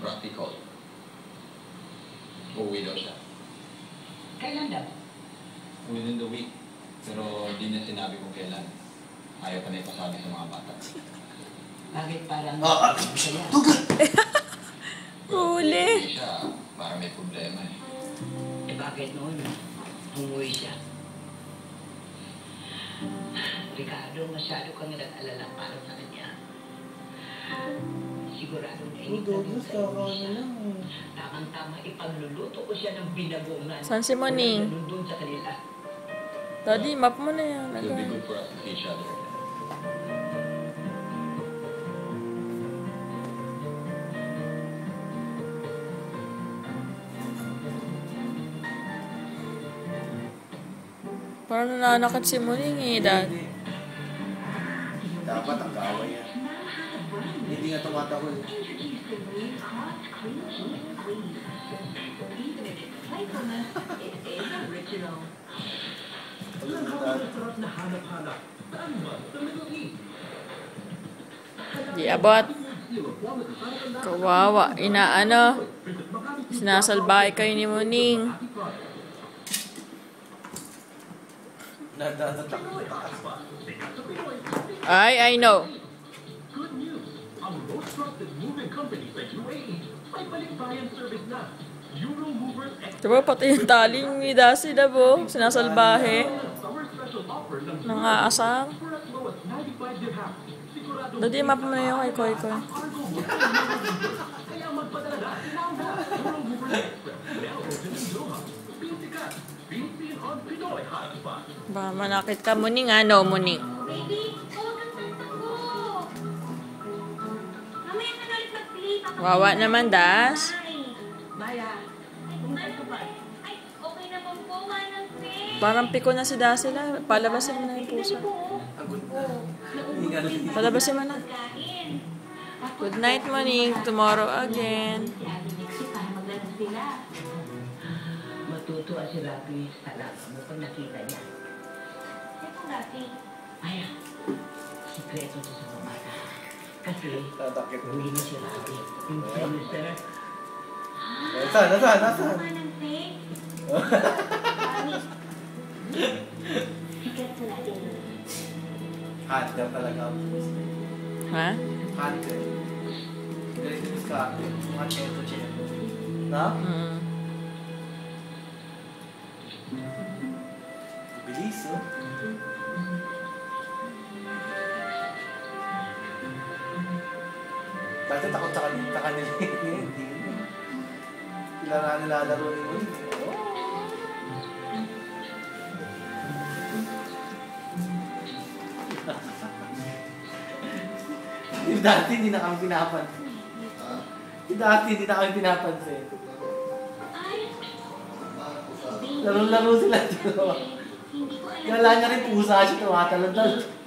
practical. Uuwi daw siya. Kailan daw? Within the week. Pero di na sinabi kung kailan. Ayaw pa na ipasabi sa mga bata. Bakit parang... Saya? Huli. Uuwi siya, para may problema eh. Eh bakit noon? Umuwi siya. Ricardo, masyado kang nag-alala para sa kanya. Sigurado na hindi ka rin sa siya. Tamang-tama ipagluluto ko siya ng binagongan. Saan si Moning? Nandun sa kanila. Daddy, map mo na yan. It will be good for us to see each other. Parang nananakit si Moning eh, Dad. Dapat ang kaway yan. Hindi nga tumatahol. Di abot. Kawawa. Inaano. Sinasalbahe kayo ni Moning. Nadadatak mo. I know. Diba pati yung taling ni Dasi na po. Sinasalbahe. Nangaasang. Dadi, map mo na yung kay Koy Koy. Ba, manakit ka, Moning, ano, Moning? Baby, huwag kang tatakbo. Mamaya ka na ulit mag-play. Wawa naman, Das. Maya, pumunta ka ba? Ay, okay naman po. Manang Faye. Parang piko na si Dasi na. Palabasin mo na yung puso. Palabasin mo na. Kain. Good night, Moning. Tomorrow again. Si Ate Nixie para maglaro sila. Matutuwa si Rapi sa alaga mo pag nakita niya. Sino dati? Maya, sikreto to sa bata. Kasi, Tatakit mo. huli na si Rapi. Yung producer, Nasaan? Manang Faye. Promise. Sikat sa natin. Hunter talaga. Ha? Hunter. Ganito ka. Mga cheto. Na? Mm. Bilis, oh. Dati takot sa kanila. Hindi. Sila na nilalaro ni Moon. Yung dati hindi na kami pinapansin. Yung dati hindi na kami pinapansin. Ay. Laro-laro sila dito. Hindi ko alam. Kala niya rin pusa siya tumatalon.